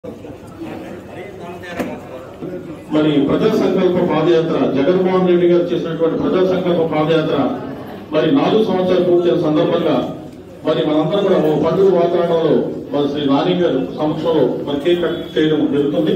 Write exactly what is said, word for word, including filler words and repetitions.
మరి ప్రజా సంకల్ప పాదయాత్ర జగన్మోహన్ రెడ్డి గారు చేసినటువంటి ప్రజా సంకల్ప పాదయాత్ర మరి నాలుగు సంవత్సరాలు పూర్తయిన సందర్భంగా మరి మనందరం కూడా ఓ పండుగ వాతావరణంలో మరి శ్రీ నాని గారు సమక్షంలో మరి కేక్ కట్ చేయడం జరుగుతుంది.